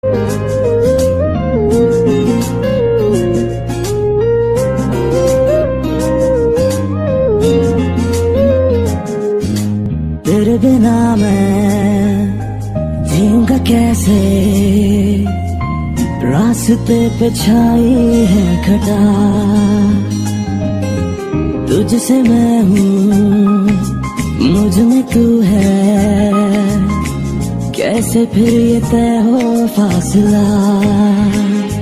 तेरे बिना मैं जीऊंगा कैसे, रास्ते पे छाई है घटा, तुझसे मैं हूँ मुझ में तू है, कैसे फिर ये तय हो फासला।